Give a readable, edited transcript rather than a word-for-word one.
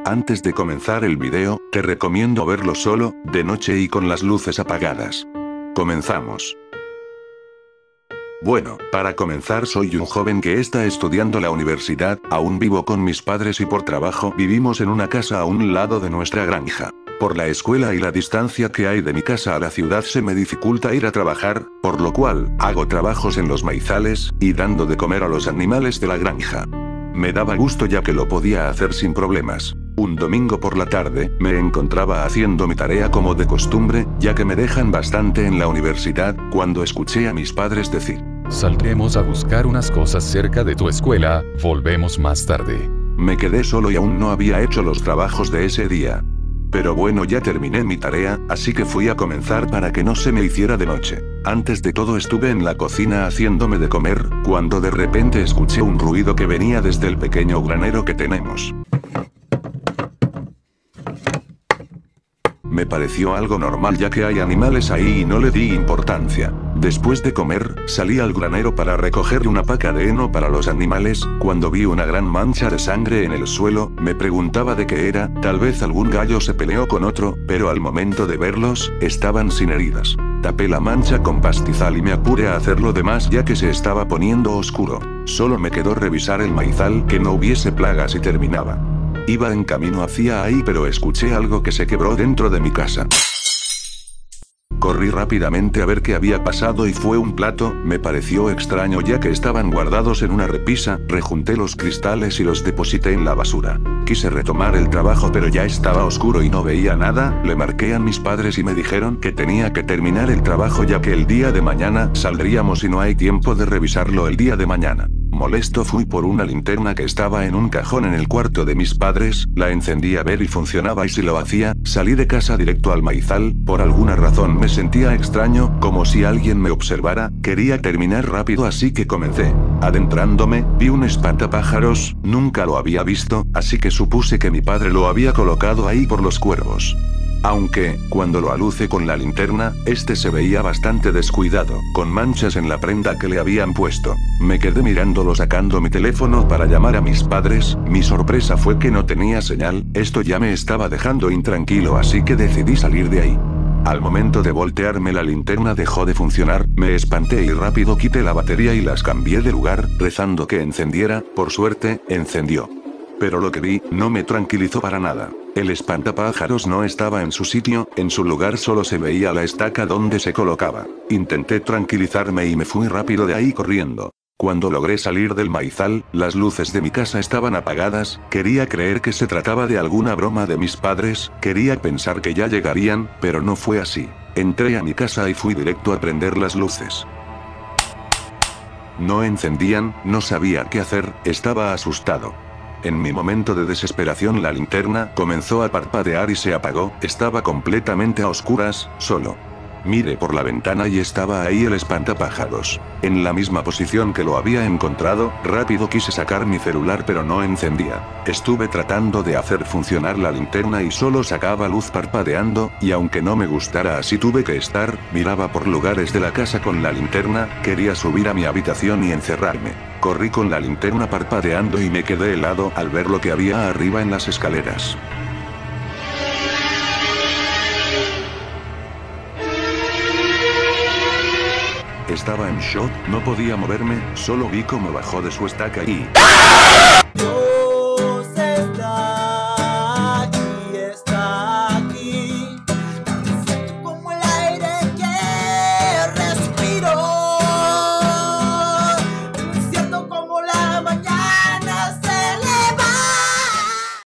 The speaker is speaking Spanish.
Antes de comenzar el video, te recomiendo verlo solo, de noche y con las luces apagadas. Comenzamos. Bueno, para comenzar soy un joven que está estudiando la universidad, aún vivo con mis padres y por trabajo vivimos en una casa a un lado de nuestra granja. Por la escuela y la distancia que hay de mi casa a la ciudad se me dificulta ir a trabajar, por lo cual, hago trabajos en los maizales, y dando de comer a los animales de la granja. Me daba gusto ya que lo podía hacer sin problemas. Un domingo por la tarde, me encontraba haciendo mi tarea como de costumbre, ya que me dejan bastante en la universidad, cuando escuché a mis padres decir: Saldremos a buscar unas cosas cerca de tu escuela, volvemos más tarde. Me quedé solo y aún no había hecho los trabajos de ese día. Pero bueno, ya terminé mi tarea, así que fui a comenzar para que no se me hiciera de noche. Antes de todo estuve en la cocina haciéndome de comer, cuando de repente escuché un ruido que venía desde el pequeño granero que tenemos. Me pareció algo normal ya que hay animales ahí y no le di importancia. Después de comer, salí al granero para recoger una paca de heno para los animales, cuando vi una gran mancha de sangre en el suelo, me preguntaba de qué era, tal vez algún gallo se peleó con otro, pero al momento de verlos, estaban sin heridas. Tapé la mancha con pastizal y me apuré a hacer lo demás ya que se estaba poniendo oscuro. Solo me quedó revisar el maizal que no hubiese plagas y terminaba. Iba en camino hacia ahí pero escuché algo que se quebró dentro de mi casa. Corrí rápidamente a ver qué había pasado y fue un plato, me pareció extraño ya que estaban guardados en una repisa, rejunté los cristales y los deposité en la basura. Quise retomar el trabajo pero ya estaba oscuro y no veía nada, le marqué a mis padres y me dijeron que tenía que terminar el trabajo ya que el día de mañana saldríamos y no hay tiempo de revisarlo el día de mañana. Molesto fui por una linterna que estaba en un cajón en el cuarto de mis padres, la encendí a ver y funcionaba y si lo hacía, salí de casa directo al maizal, por alguna razón me sentía extraño, como si alguien me observara, quería terminar rápido así que comencé. Adentrándome, vi un espantapájaros, nunca lo había visto, así que supuse que mi padre lo había colocado ahí por los cuervos. Aunque, cuando lo alucé con la linterna, este se veía bastante descuidado, con manchas en la prenda que le habían puesto. Me quedé mirándolo sacando mi teléfono para llamar a mis padres, mi sorpresa fue que no tenía señal, esto ya me estaba dejando intranquilo así que decidí salir de ahí. Al momento de voltearme la linterna dejó de funcionar, me espanté y rápido quité la batería y las cambié de lugar, rezando que encendiera, por suerte, encendió. Pero lo que vi, no me tranquilizó para nada. El espantapájaros no estaba en su sitio, en su lugar solo se veía la estaca donde se colocaba. Intenté tranquilizarme y me fui rápido de ahí corriendo. Cuando logré salir del maizal, las luces de mi casa estaban apagadas, quería creer que se trataba de alguna broma de mis padres, quería pensar que ya llegarían, pero no fue así. Entré a mi casa y fui directo a prender las luces. No encendían, no sabía qué hacer, estaba asustado. En mi momento de desesperación la linterna comenzó a parpadear y se apagó, estaba completamente a oscuras, solo. Miré por la ventana y estaba ahí el espantapájaros. En la misma posición que lo había encontrado, rápido quise sacar mi celular pero no encendía. Estuve tratando de hacer funcionar la linterna y solo sacaba luz parpadeando, y aunque no me gustara así tuve que estar, miraba por lugares de la casa con la linterna, quería subir a mi habitación y encerrarme. Corrí con la linterna parpadeando y me quedé helado al ver lo que había arriba en las escaleras. Estaba en shock, no podía moverme, solo vi cómo bajó de su estaca y...